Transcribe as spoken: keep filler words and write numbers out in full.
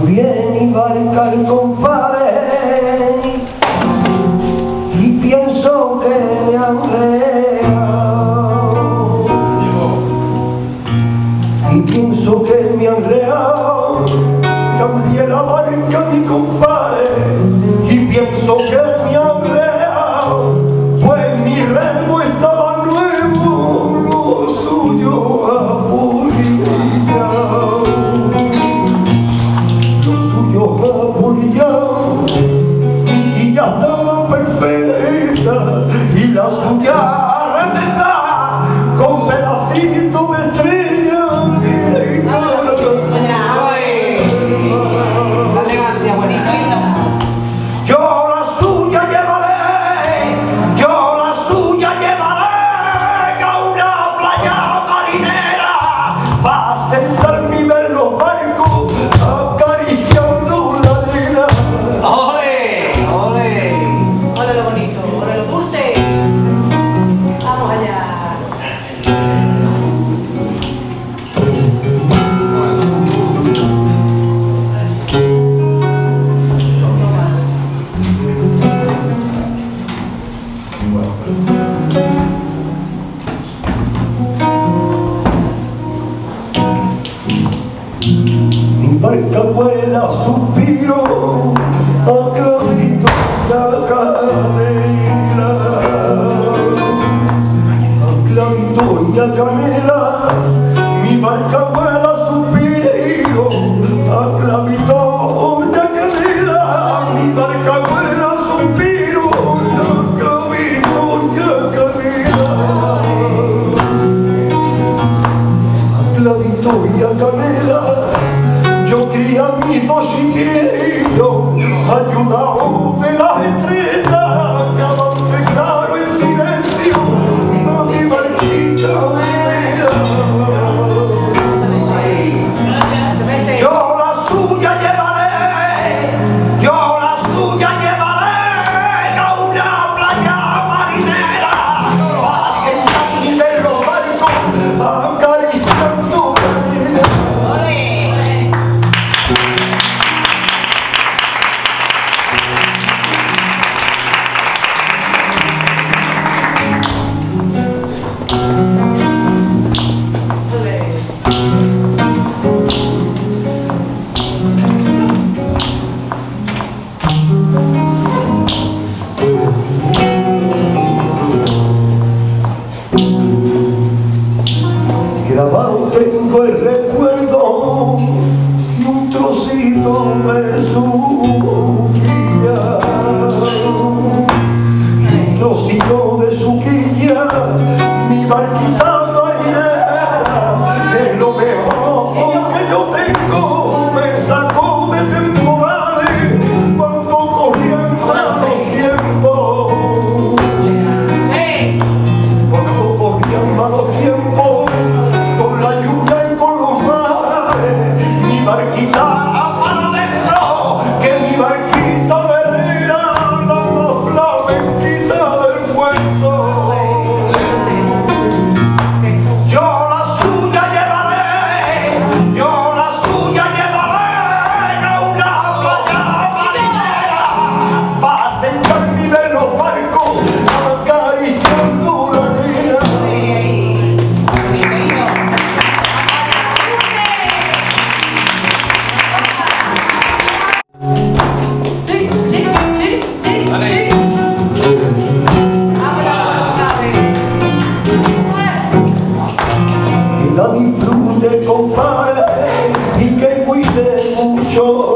viene y barca el compadre y pienso que me han reado y pienso que me han reado. Cambié la barca mi compadre y pienso que me han reado, pues mi remo estaba nuevo, lo suyo apolillado, lo suyo apolillado, y ya estaba perfecta y la suya remendada con pedacitos de estrella. Yo la suya llevaré, yo la suya llevaré a una playa marinera para sentarme y ver los barcos acariciando la arena. ¡Ole! ¡Ole! ¡Ole lo bonito! ¡Ole lo pulse! ¡Vamos allá! Mi barca vuela, suspiro, a clavito la canela, a clavito y a canela. Mi barca vuela, suspiro, a clavito y a canela. Mi barca vuela, suspiro, a clavito y a canela, a clavito y a canela. Yo cría a mis dos chiquillos, ayudados de las estrellas, que avance claro en silencio, a mi barquita unida. Yo la suya llevaré, yo la suya llevaré a una playa marinera, para sentarme y ver los barcos acariciando la arena. Grabado tengo el recuerdo y un trocito de su boquilla, y un trocito de su quilla, mi barquita marinera, que es lo mejor que yo tengo, me sacó de temporales cuando corrían malos tiempos, cuando corrían malos tiempos. Barquita para adentro, que mi barquita velera, la más flamenquita del puerto. Yo la suya llevaré, yo la suya llevaré a una playa marinera, para sentarme y ver los barcos acariciando la arena. Que la disfrute, compadre, y que cuide mucho